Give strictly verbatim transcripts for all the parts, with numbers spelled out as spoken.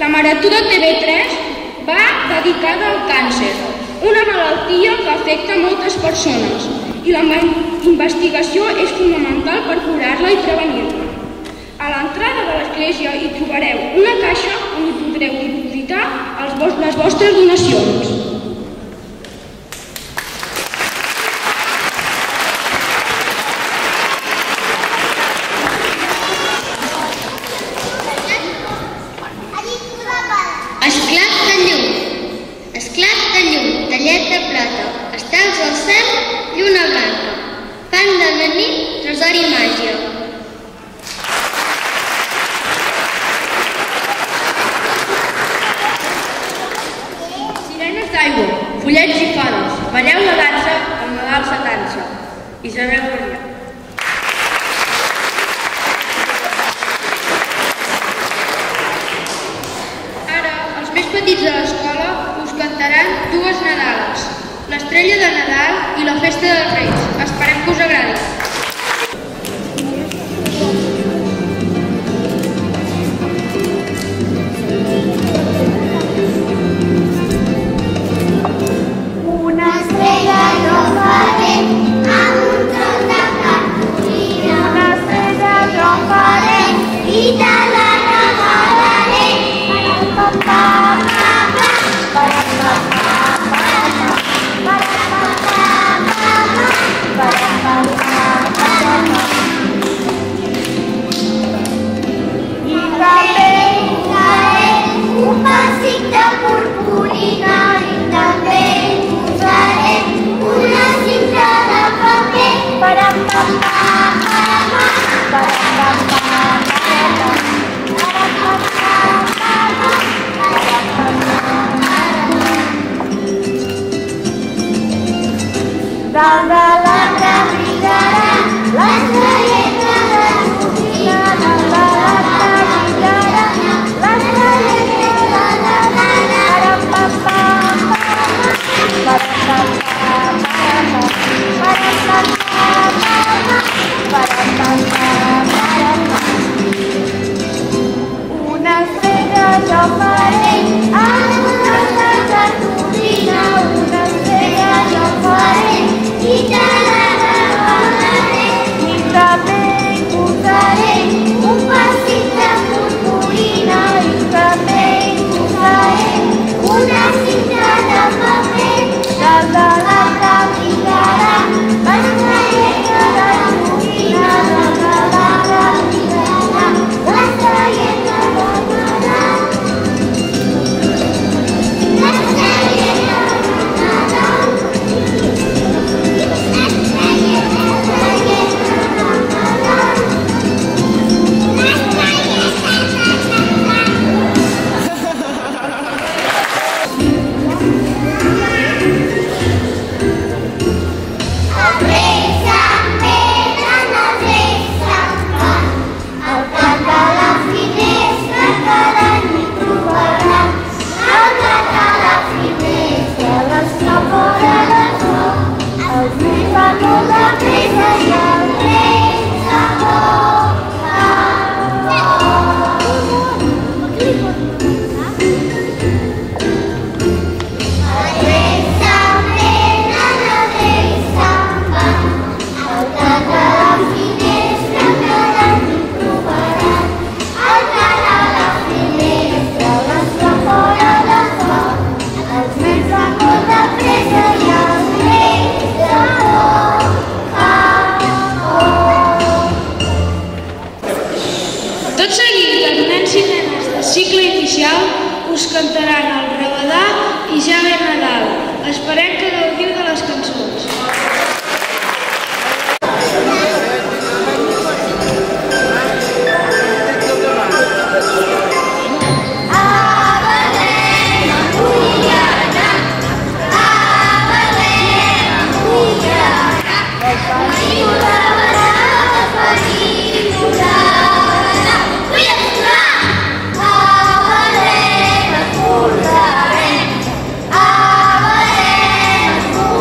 La Marató de T V tres va dedicada al càncer, una malaltia que afecta moltes persones, i la investigació és fonamental per curar-la i prevenir-la. A l'entrada de l'església hi trobareu una caixa on hi podreu dipositar les vostres donacions. Esclat de llum, esclat de llum, tallet de plata, estels al cel, lluna blanca, fang de la nit, tresor i màgia. Sirenes d'aigua, follets i faros, balleu la dansa, el Nadal s'atansa. Isabel Maria. Els més petits de l'escola us cantaran dues Nadales, l'Estrella de Nadal i la Festa dels Reis. Esperem que us agradi. Una estrella jo faré amb un tros de cartolina. Una estrella jo faré i te la regalaré. Papà. I també posaré un pessic de purpurina i també posaré una cinta de paper per empapar per dalt de l'arbre brillaran les galletes de Rosina, dalt de l'arbre brillaran les galletes de Nadal. Una estrella jo faré amb una salsa tordina, una estrella jo faré i te la regalaré. I també hi posaré un pessic de purpurina i també hi posaré una cinta de paper. Dalt de l'arbre brillaran les galletes de Rosina, dalt de l'arbre brillaran les galletes de Nadal. Les galletes de Nadal. Tot seguit, els nens i nenes del cicle inicial us cantaran el Rabadà i Ja ve Nadal. Esperem que gaudiu de les cançons. A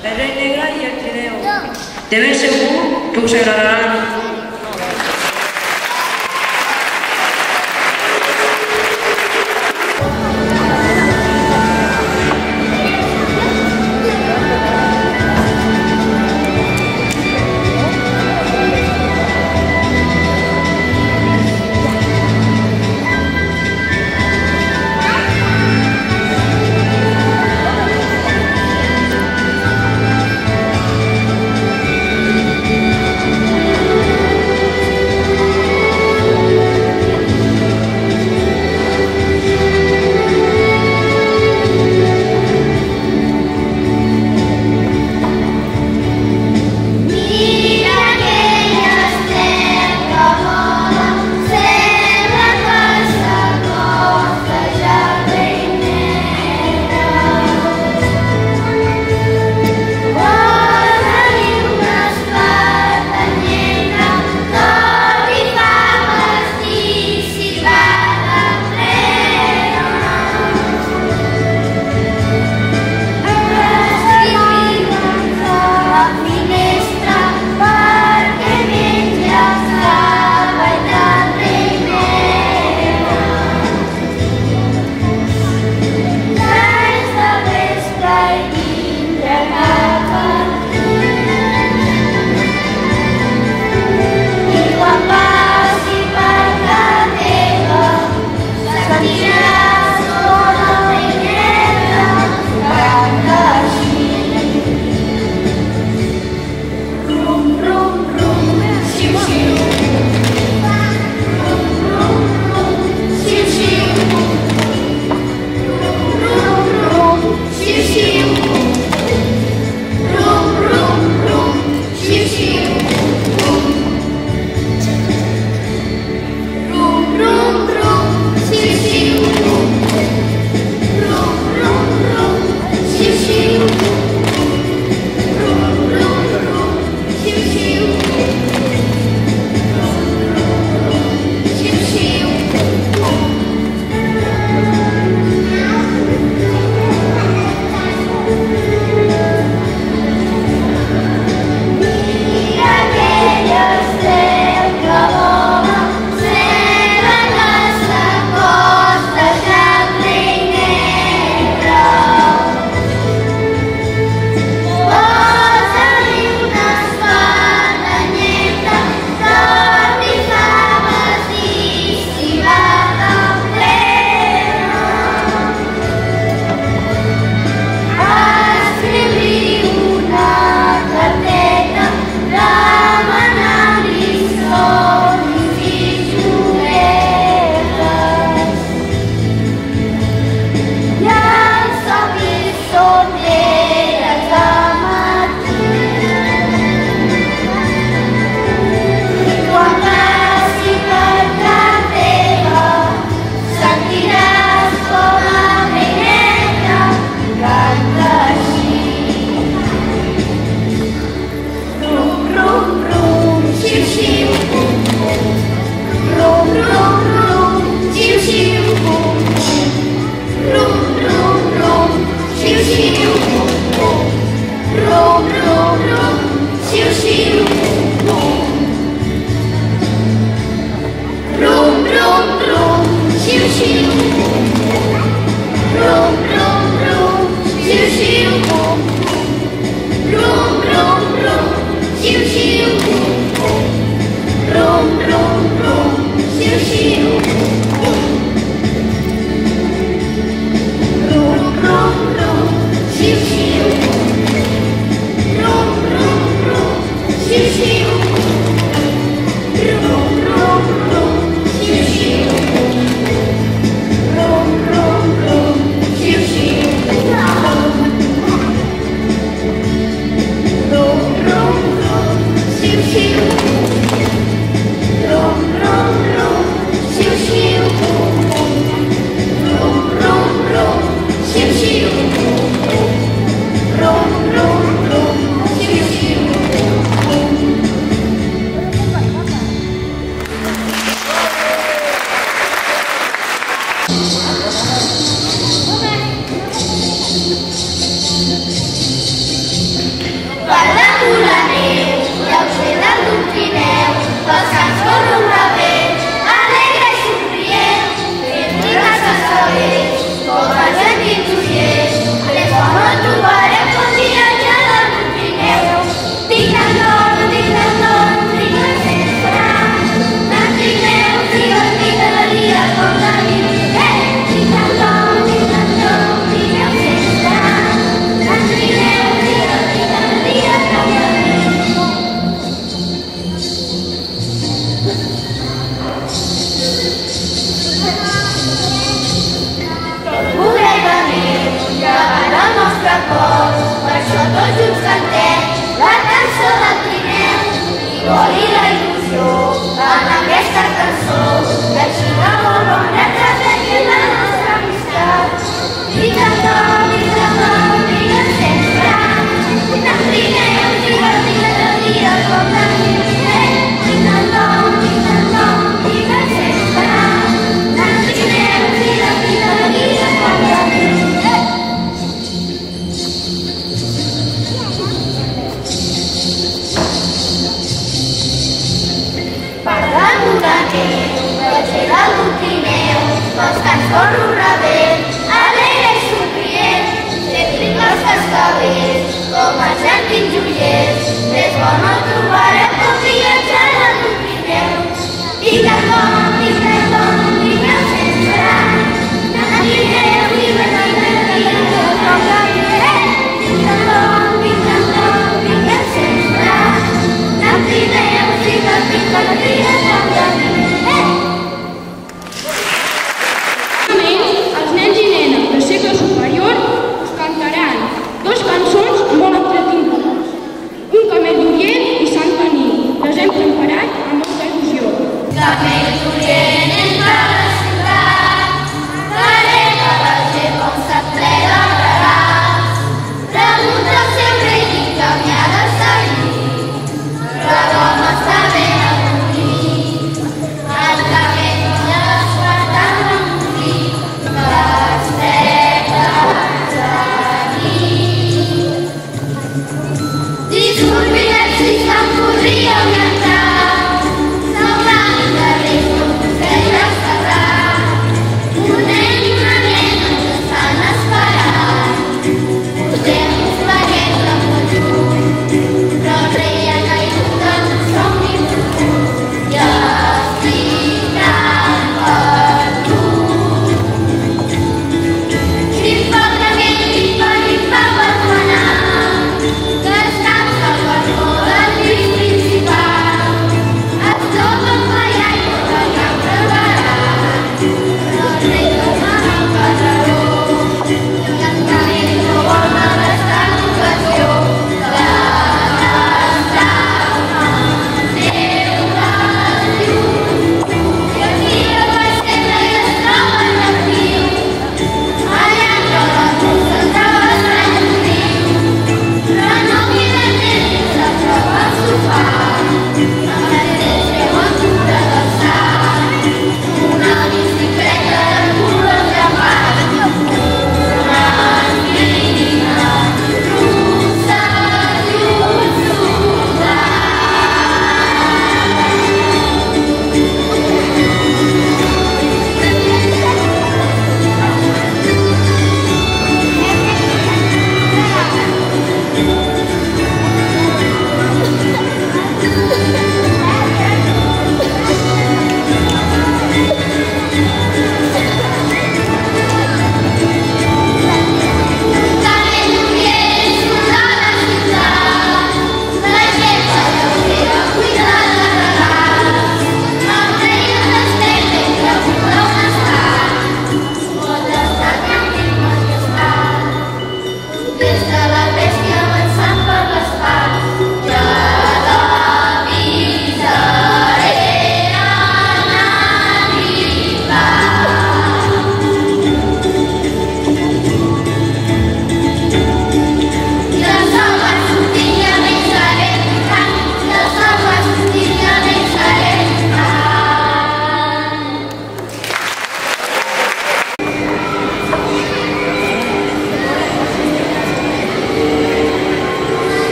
El rei negre i el trineu. De ben segur que us agradaran. Thank you. Per damunt la neu i el cel d'un trineu, pels camps corre un rabell, alegre i somrient, fent rigues als cabells, com els antics ullers. Les on no trobarem com viatjar damunt trineu. Tinc el nom, tinc el nom, tinc el sempre. El trineu, siga, siga de dia com de nit. Eh! Tinc el nom, tinc el nom, tinc el sempre. El trineu, siga, siga de dia com de nit. Voler venir, llevar el nostre cor, per això tots junts cantem la cançó del trineu. I vol i la il·lusió en aquesta cançó, que així de molt bona transmetin la nostra amistat. Vinga el nom, vinga el nom, vinga sempre. El trineu, vinga, vinga de dia com de nit. Vinga el nom, vinga el nom, vinga sempre. El trineu, vinga, vinga de dia com de nit. Per damunt la neu, el cel d'un trineu, pels camps corre un rabell, alegre i somrient, fent rigues als cabells, com els antics ullers. Més bo no trobarem com viatjar damunt trineu. Vinga el nom, vinga el nom, vinga sempre. El trineu, vinga, vinga, vinga, com la nit. Vinga el nom, vinga el nom, vinga sempre. El trineu, vinga, vinga, vinga, com la nit. Els nens i nenes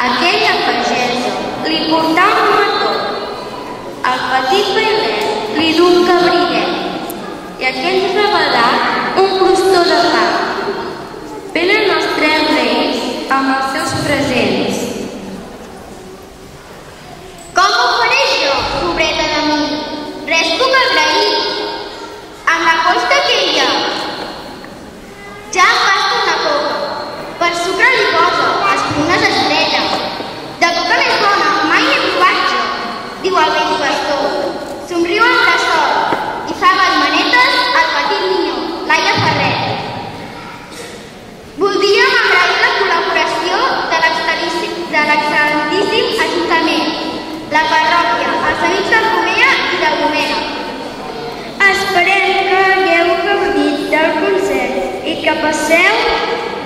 Aquella pagesa li portà un mató, al petit bailet li du un cabriguet i aquell rabadà un crostó de pa. Venen els tres reis amb els seus presents. Com ho faré jo, pobreta de mi? Res puc agrair. Amb la costa que hi ha. Ja em gasto una coca. Per sucre li posa, esprunes estrella. De coca més bona mai he provat jo, diu el vell pastor. Somriu el bressol i fa manetes al petit minyó, Laia Ferrer. Voldríem agrair la col·laboració de l'excel·lentíssim Ajuntament, la parròquia, els amics del Comea i del Domena. Esperem que hagueu gaudit del concert i que passeu